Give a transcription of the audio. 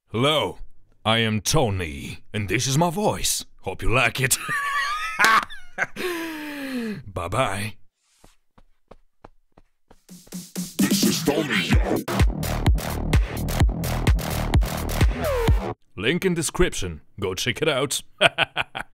Hello, I am Tony, and this is my voice. Hope you like it. Bye-bye. This is Tony. Link in description. Go check it out.